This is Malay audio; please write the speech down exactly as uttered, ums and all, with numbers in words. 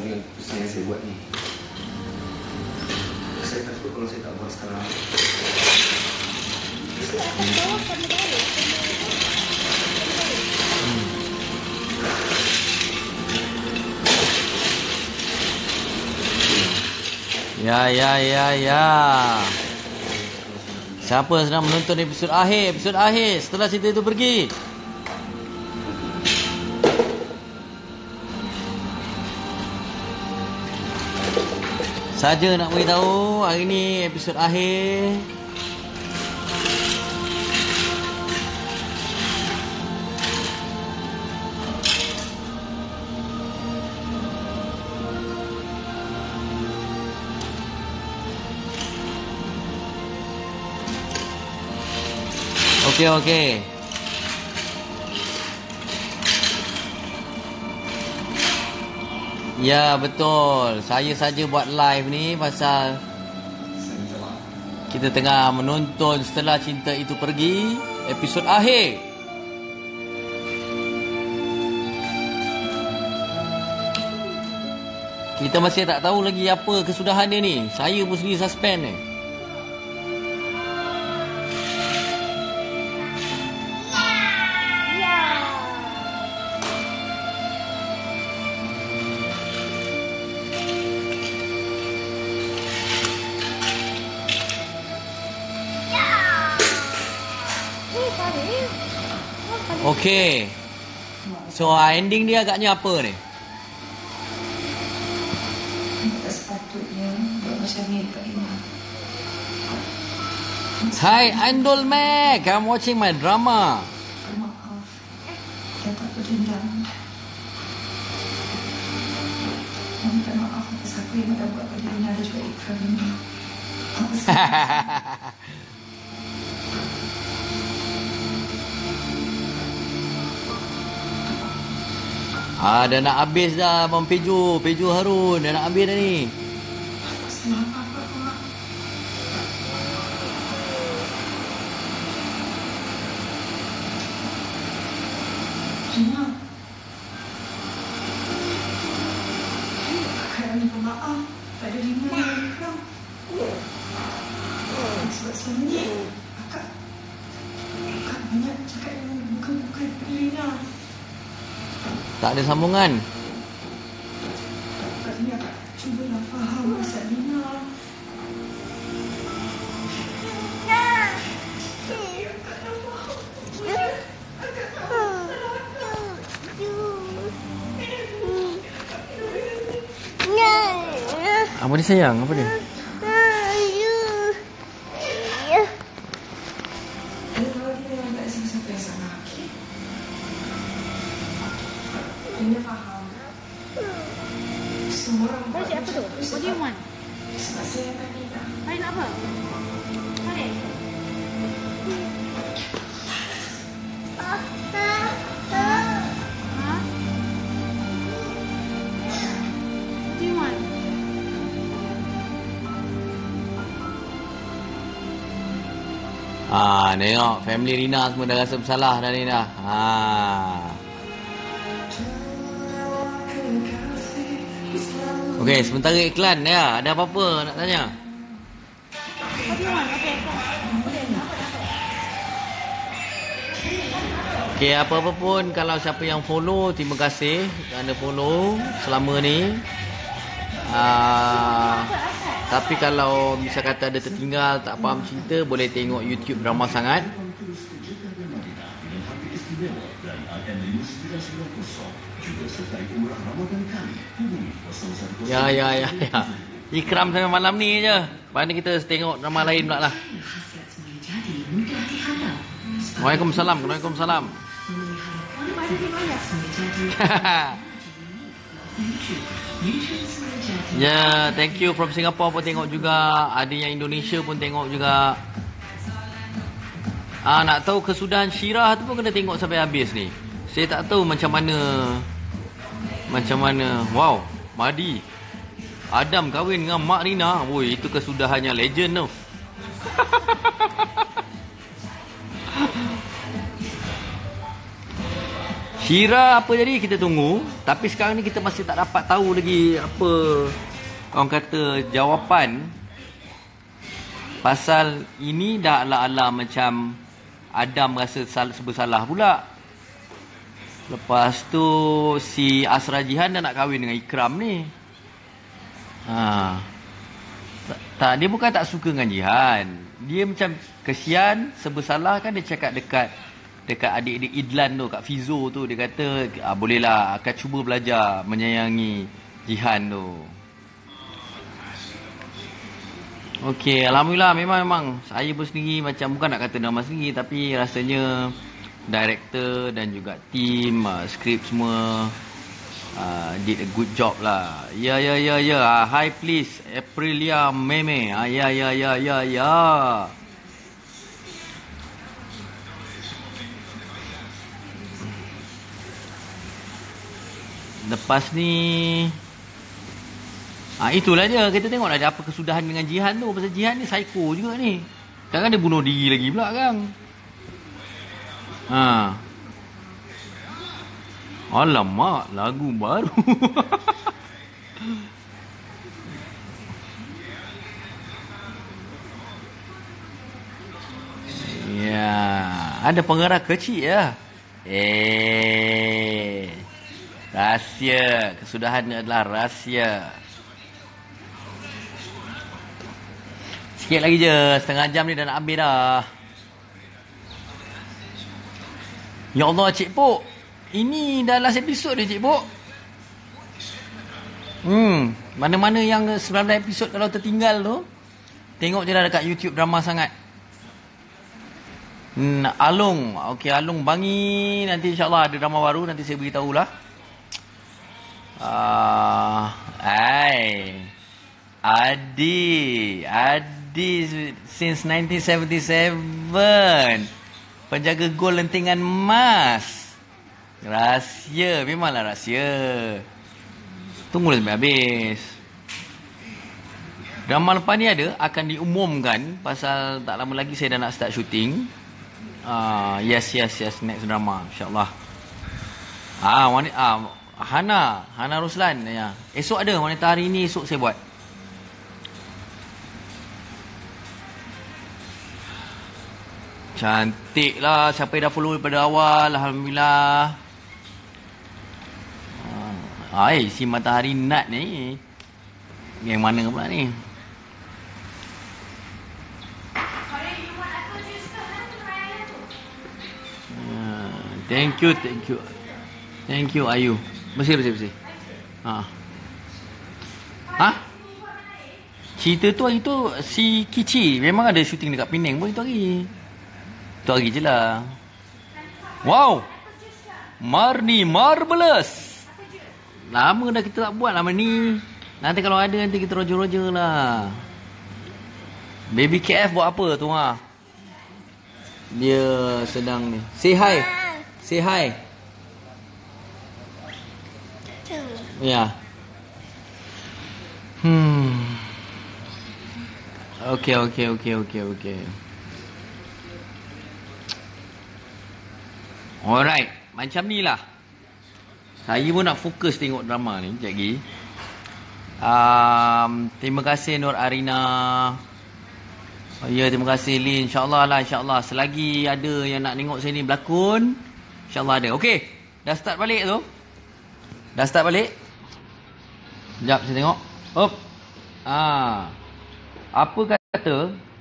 dengan keputusan yang saya buat ni. Saya takut kalau saya tak buat sekarang. Dia akan bawakan negara. Ya, ya, ya, ya. Siapa sedang menonton episod akhir? Episod akhir setelah cerita itu pergi. Saja nak beritahu, hari ni episod akhir. Okey, okey. Ya, betul. Saya saja buat live ni pasal kita tengah menonton Setelah Cinta Itu Pergi, episod akhir. Kita masih tak tahu lagi apa kesudahan dia ni. Saya pun sendiri suspend ni. Okey. So ending dia agaknya apa ni? Tak sepatutnya buat macam ni dekat Ina. Hi Andol Mac, I'm watching my drama. Maaf. Dia tak berdendam. Minta maaf atas apa yang dah buat pada Ina dan juga Ikram ini. Apa salah? Ah, dah nak habis dah Abang Pejo. Pejo Harun dah nak habis dah ni. Selamat apa-apa. Ina. Akak minta maaf pada Rina dan Ikram. Sebab selama ni akak akak banyak cakap yang bukan-bukan pada Rina. Tak ada sambungan. Kali akak cubalah faham pasal Rina. Tapi akak dah faham. Akak tahu salah akak. Apa dia sayang? Apa dia? Kalau dia memang tak ada siapa-siapa yang salah, okey? Rina faham. Semua orang buat Tadi apa tu? What do you want? sebab saya tak Rina. Hari nak apa? Hari? Ha? What do you want? Ah, tengok family Rina semua dah rasa bersalah dah ni dah. Ha. Okey, sementara iklan ya. Ada apa-apa nak tanya? What do you want? Okay, come. Okey, apa-apa pun kalau siapa yang follow, terima kasih kerana follow selama ni. Ah, tapi kalau misal kata ada tertinggal, tak faham cerita, boleh tengok YouTube Drama Sangat. Ya, ya, ya, ya. Ikram sampai malam ni je. Lepas ni kita tengok drama lain pula lah. Waalaikumsalam. Waalaikumsalam. Ya, thank you from Singapore pun tengok juga. Ada yang Indonesia pun tengok juga. Ah, nak tahu kesudahan Syirah tu pun kena tengok sampai habis ni. Saya tak tahu macam mana Macam mana Wow, Madi Adam kahwin dengan Mak Rina. Woi, itu kesudahannya legend tu. Syira apa jadi kita tunggu. Tapi sekarang ni kita masih tak dapat tahu lagi apa orang kata jawapan pasal ini. Dah ala-ala macam Adam rasa serba salah pula. Lepas tu si Asra Jihan dah nak kahwin dengan Ikram ni. Ha. Tak, dia bukan tak suka dengan Jihan. Dia macam kesian, serba salah kan dia cakap dekat dekat adik-adik Idlan tu, kat Fizo tu, dia kata ah, bolehlah akan cuba belajar menyayangi Jihan tu. Okey, alhamdulillah memang memang saya pun sendiri macam bukan nak kata nama sendiri tapi rasanya director dan juga team uh, skrip semua uh, did a good job lah. Ya ya ya ya. Uh, hi please Aprilia Meme. Ah uh, ya ya ya ya ya. Lepas ni ah itulah dia, kita tengok ada apa kesudahan dengan Jihan tu. Pasal Jihan ni psycho juga ni. Kadang-kadang dia bunuh diri lagi pula kan. Ha. Alamak, lagu baru. Ya, ada pengarah kecil ya. Eh. Rahsia, kesudahan adalah rahsia. Sikit lagi je, setengah jam ni dah nak habis dah. Ya Allah, Cik Pok. Ini dah last episode dia, Cik Pok. Hmm, mana-mana yang sembilan belas episod kalau tertinggal tu, tengok je lah dekat YouTube Drama Sangat. Hmm, Alung. Okey, Alung Bangi. Nanti insyaAllah ada drama baru, nanti saya beritahulah. Ah, uh, ai. Adi, Adi since nineteen seventy-seven. Penjaga gol lentingan emas. Rahsia, memanglah rahsia. Tunggulah sampai habis. Drama lepas ni ada akan diumumkan pasal tak lama lagi saya dah nak start shooting. Ah, uh, yes yes yes next drama insya-Allah. Ah, wanita ah Hana, Hana Ruslan ya. Esok ada wanita hari ni, esok saya buat. Cantik lah. Siapa yang dah follow daripada awal, alhamdulillah. Hai, si Matahari Nat ni. Yang mana pula ni? Thank you, thank you. Thank you, Ayu. Bersih, bersih, bersih. Ha. Ha? Cerita tu hari tu si Kici memang ada shooting dekat Penang pun itu hari. Itu hari je lah. Wow. Marni Marvelous. Lama dah kita tak buat lama ni. Nanti kalau ada nanti kita roger-roger lah. Baby K F buat apa tu ha? Dia sedang ni. Say hi. Say hi. Ya. Yeah. Hmm. Okey, okey, okey, okey, okey. Alright, macam ni lah. Saya pun nak fokus tengok drama ni sekejap lagi. Um, terima kasih Nur Arina. Oh, ya, terima kasih Lin. InsyaAllah lah, insyaAllah. Selagi ada yang nak tengok saya ni berlakon, InsyaAllah ada. Okey, dah start balik tu. Dah start balik. Sekejap saya tengok. Hop. Ah. Apa kata